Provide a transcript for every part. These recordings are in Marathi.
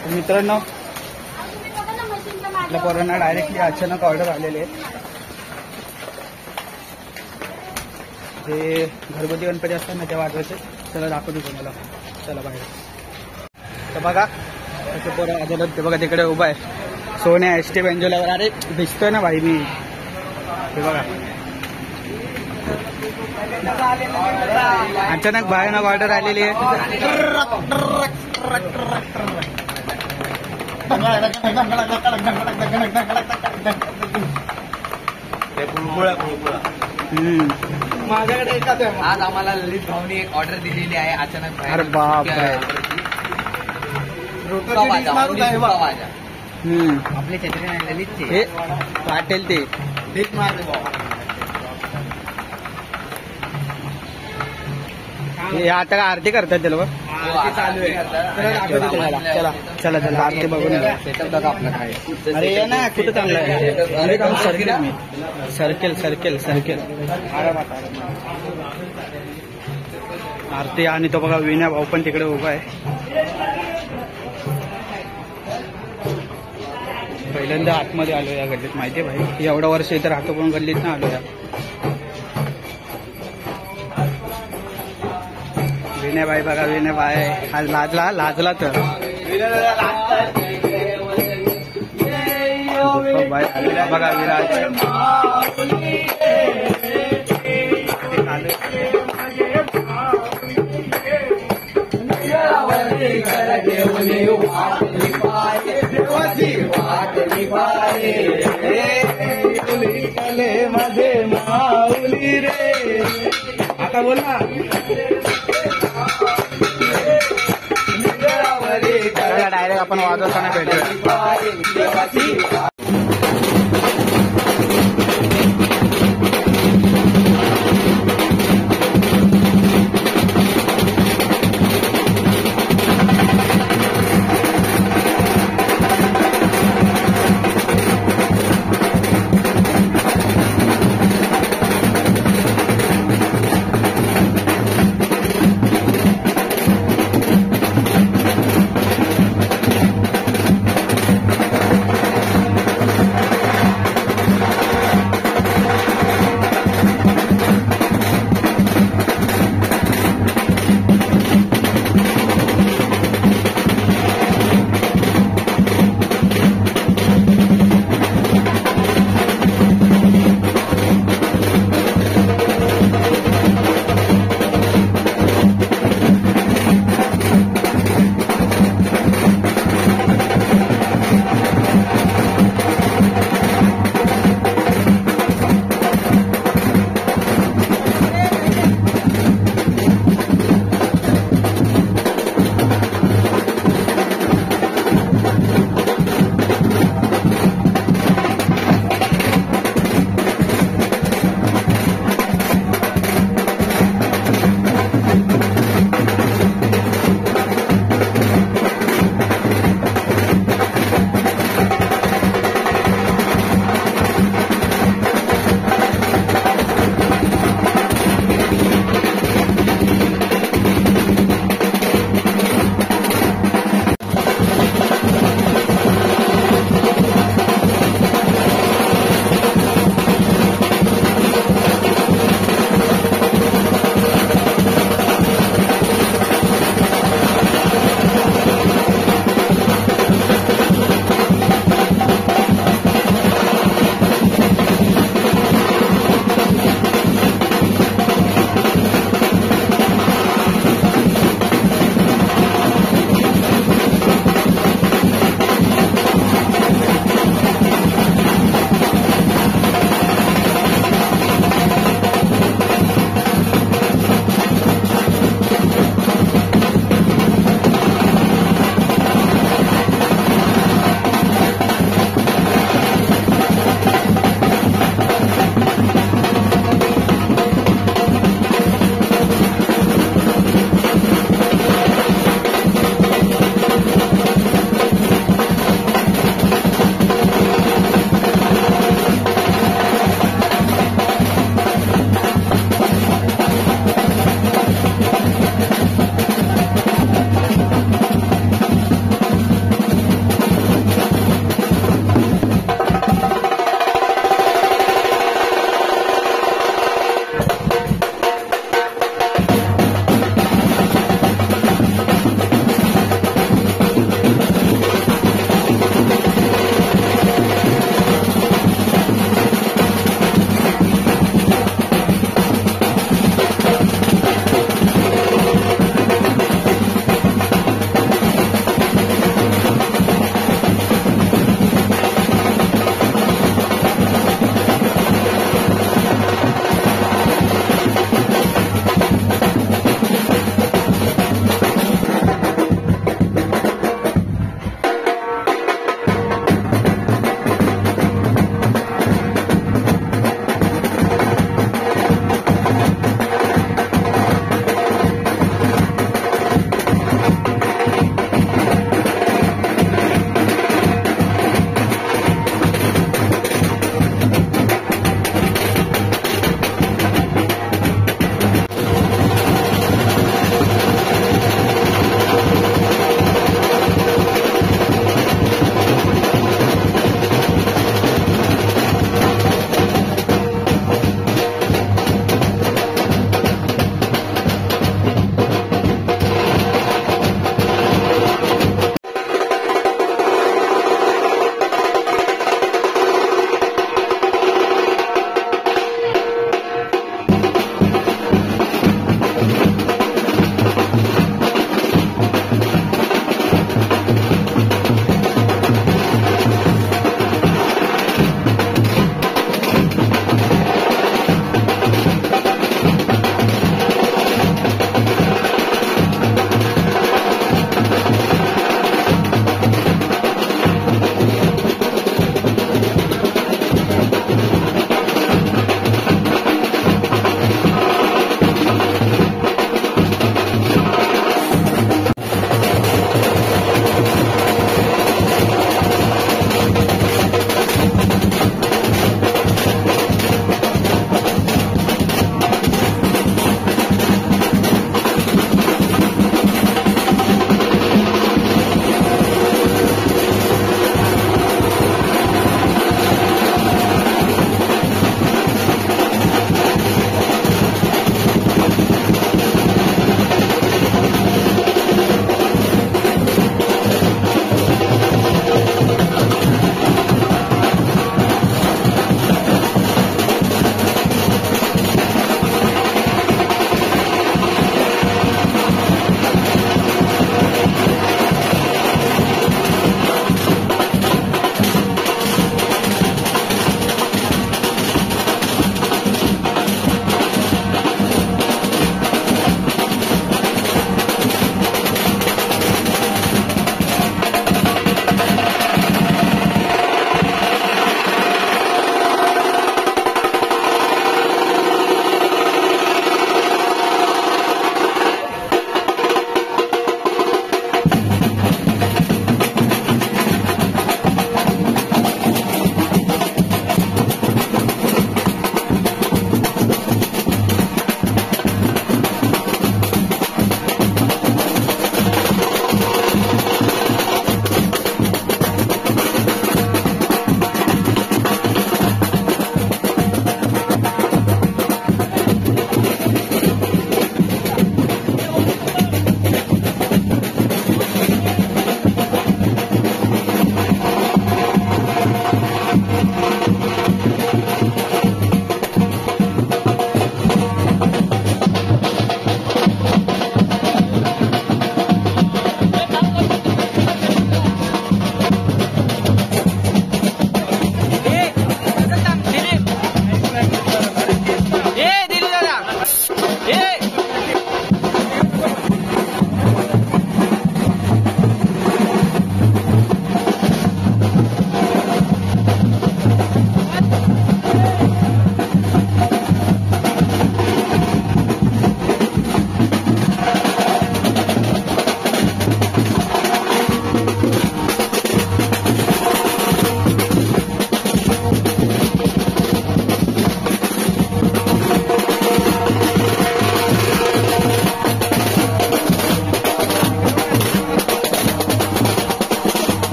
मित्रांनो आपल्या पोरांना डायरेक्टली अचानक ऑर्डर आलेले आहे. ते घरगुती गणपती असतात ना ते वाजवायचे. चला दाखवतो तुम्हाला. चला बाहेर. तर बघा त्याचे पोरं आलेलं ते बघा तिकडे उभा आहे. सोन्या एस टी बेंजोल्यावर. अरे दिसतोय ना भाई मी. ते बघा अचानक भयानक ऑर्डर आलेली आहे. माझ्याकडे आज आम्हाला ललित भाऊनी एक ऑर्डर दिलेली आहे अचानक. अरे बाप आपले छत्री नाही ललितचे हे वाटेल ते हे आता का आरती करतात ते लोक. चालू आहे. चला चला चला आरती बघून आपलं काय. अरे ये ना कुठं चांगलं आहे. अरे काम circle circle circle circle aarti. आणि तो बघा विनय भाऊ पण तिकडे उभा आहे. पहिल्यांदा आतमध्ये आलो या गल्लीत. माहितीये भाई एवढं वर्ष इथे राहतो पण गल्लीत ना आलो या. विनय भाई बघा. विनय भाई आज लाजला तर बघा विराज मध्ये माऊली रे. आता बोल ना. डायरेक्ट आपण वाजवताना भेटूया.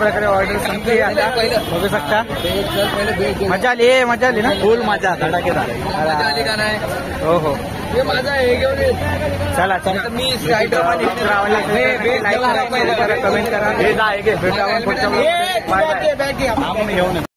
प्रकारे ऑर्डर संपली आता बघू शकता. मजा आली ना. फुल मजा धडाकेदार. मजा आली का नाही? हो हो. हे माझा हे घेऊन ये. चला चला. मी साईड लाईक करा, कमेंट करा. हे जा, हे घे. भेटू आपण पुढच्या हे, बाय बाय. बॅग घे. घेऊन